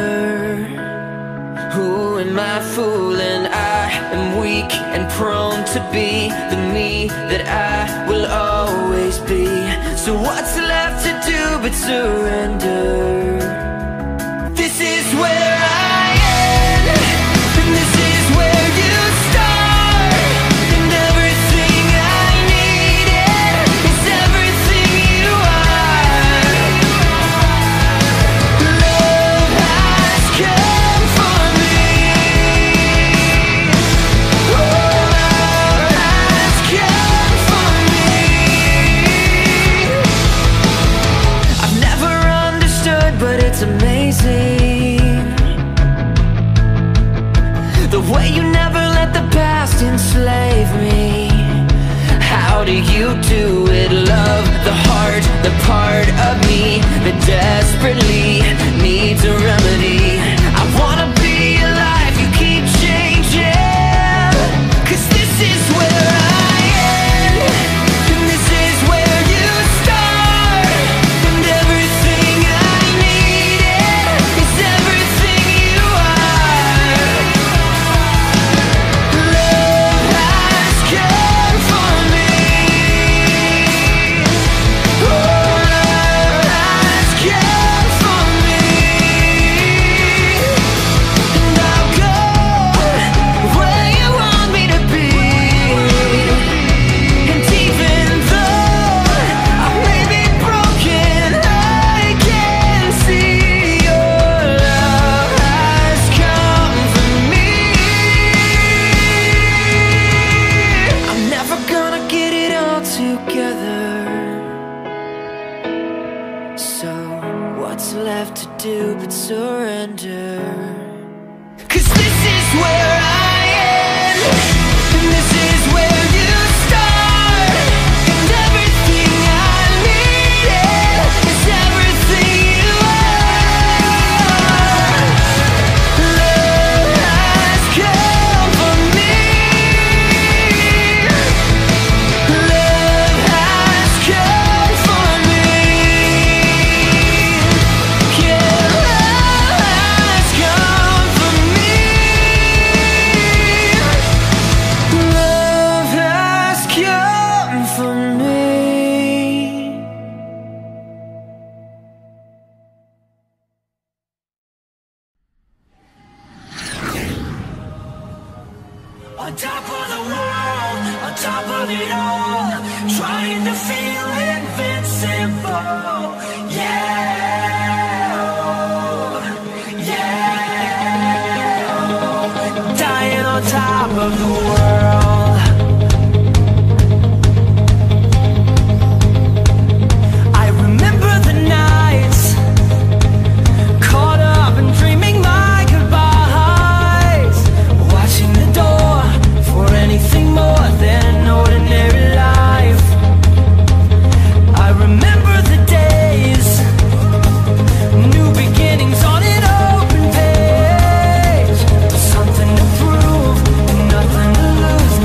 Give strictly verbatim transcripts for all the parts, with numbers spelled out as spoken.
Who am I fooling? I am weak and prone to be the me that I will always be. So what's left to do but surrender? This is where I end, and this is where you start. And everything I needed is everything you are. Love has come for me. Oh, love has come for me. I've never understood, but it's amazing the way you never let the past enslave me. How do you do it, love? The heart, the part of me that desperately needs a remedy. I wanna be alive, you keep changing. Cause this is where I end, and this is where you start. And everything I needed is everything you are. Love has come for me. Oh, love has come for me. And I'll go where you want me to be. And even though I may be broken, I can see your love has come for me. I'm never gonna get it all together. So what's left to do but surrender? Cause this is where I end, and this is where you start. And everything I needed is everything you are. Love has come for me. Love has come for me. Yeah, love has come for me. Love has come for me. On top of the world, on top of it all, trying to feel invincible. Yeah, oh, yeah, oh. Dying on top of the world. I remember the nights caught up and dreaming my goodbyes, watching the door for anything more than an ordinary life. I remember the days, new beginnings on an open page, something to prove and nothing to lose.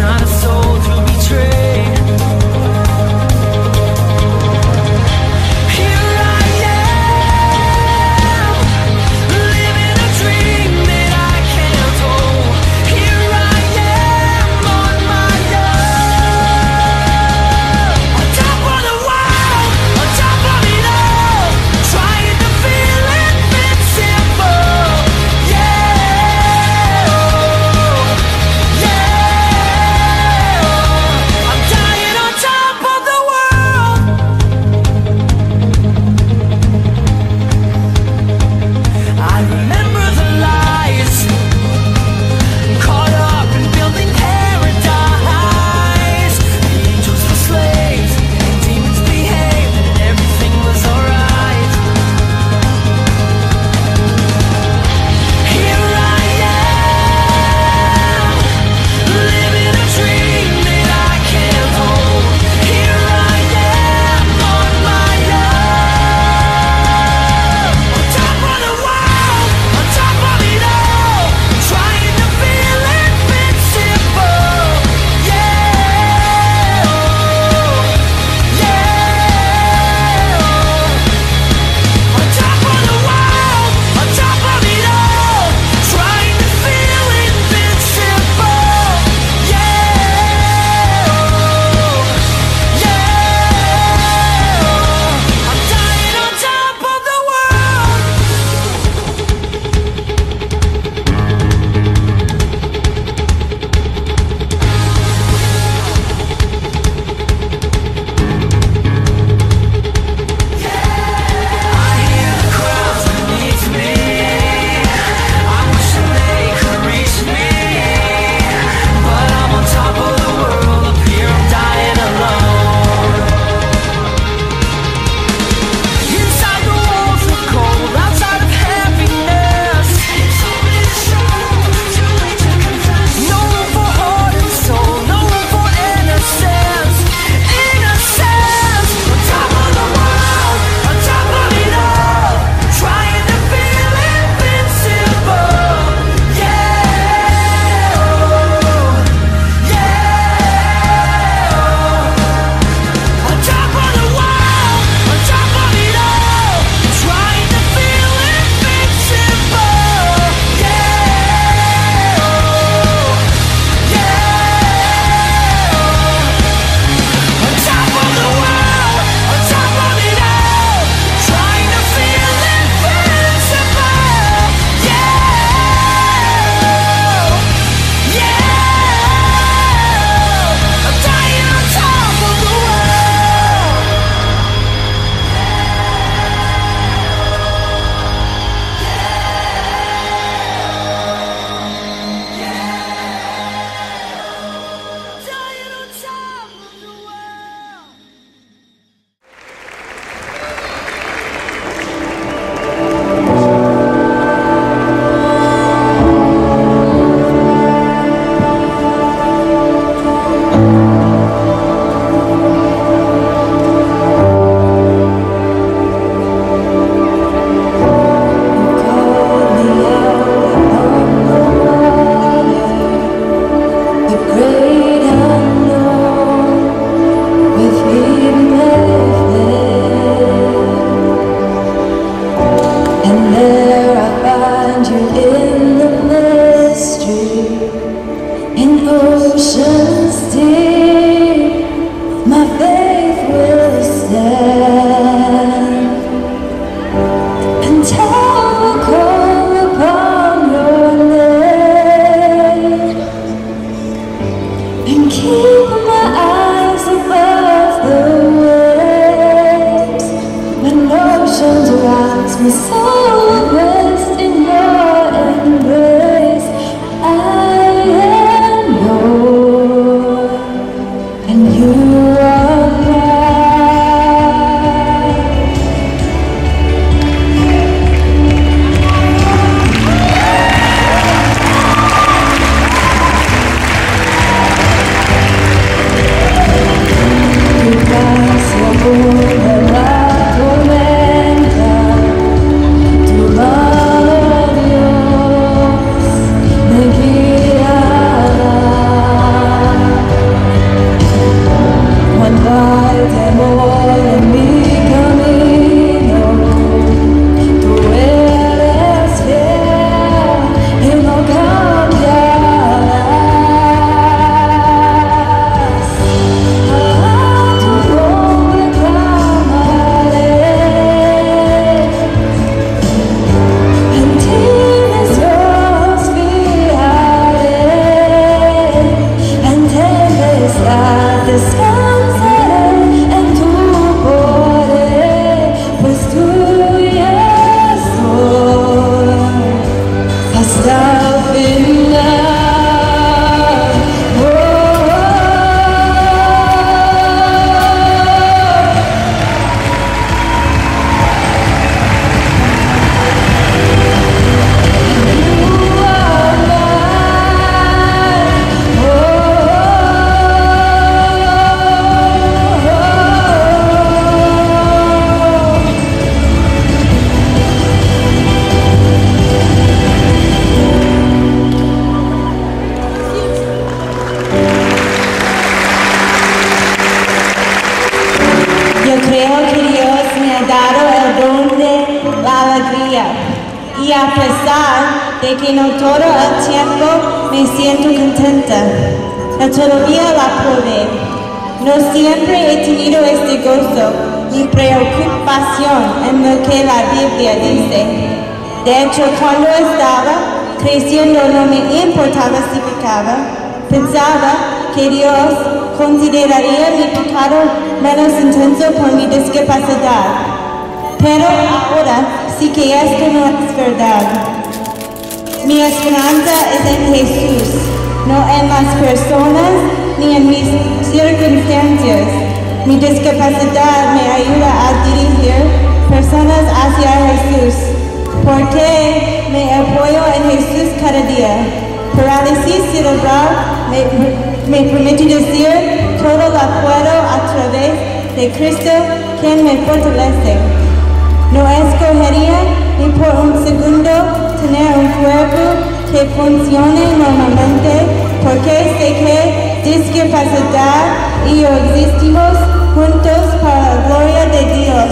de que no todo el tiempo me siento contenta. La todavía la probé. No siempre he tenido este gozo ni preocupación en lo que la Biblia dice. De hecho, cuando estaba creciendo no me importaba si pecaba. Pensaba que Dios consideraría mi pecado menos intenso por mi discapacidad. Pero ahora sí que esto no es verdad. Mi esperanza es en Jesús, no en las personas ni en mis circunstancias. Mi discapacidad me ayuda a dirigir personas hacia Jesús, porque me apoyo en Jesús cada día. Parálisis cerebral me, me permite decir, todo lo puedo a través de Cristo, quien me fortalece. No escogería ni por un segundo tener un cuerpo que funcione normalmente, porque sé que discapacidad y yo existimos juntos para la gloria de Dios.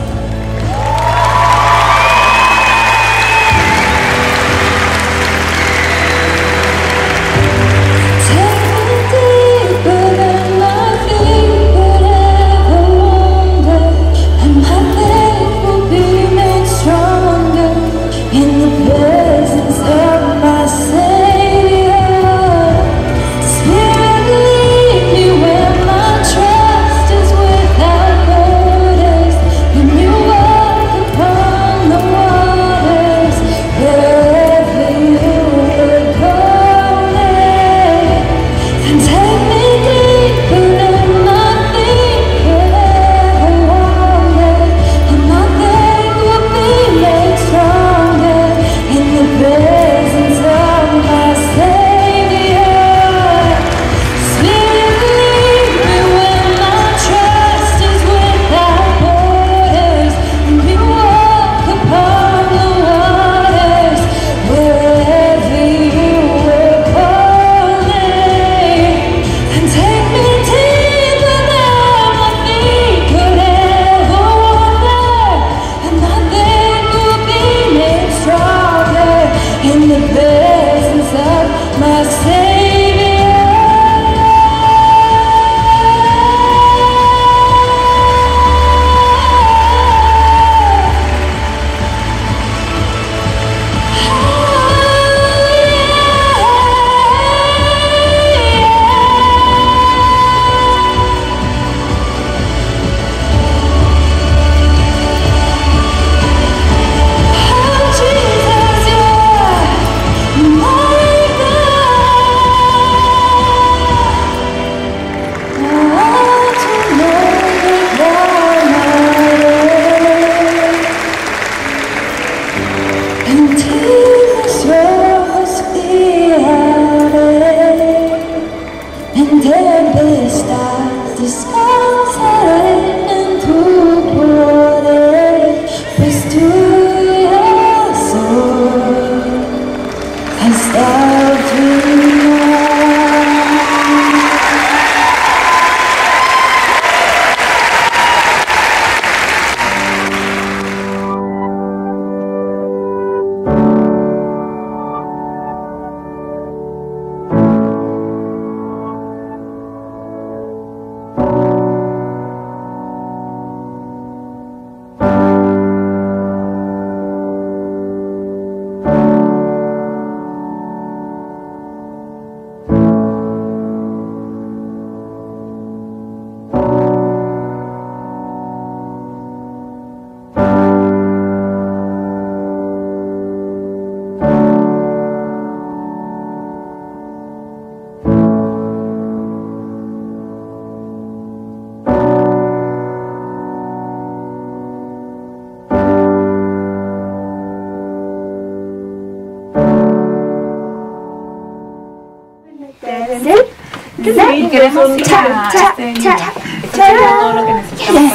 Y queremos cha, cha, cha, cha, todo lo que necesitamos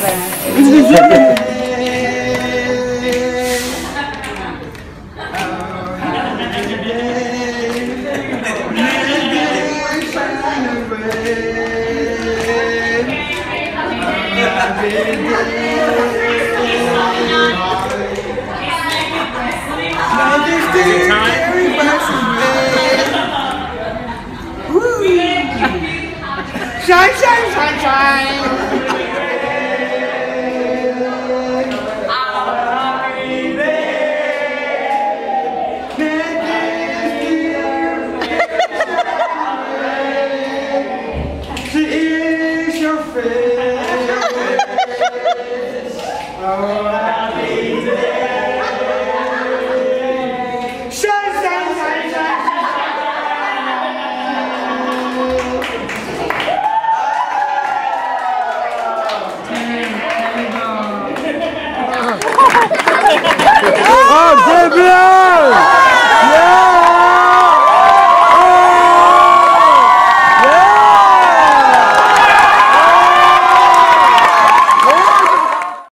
para Time. Sunshine, sunshine.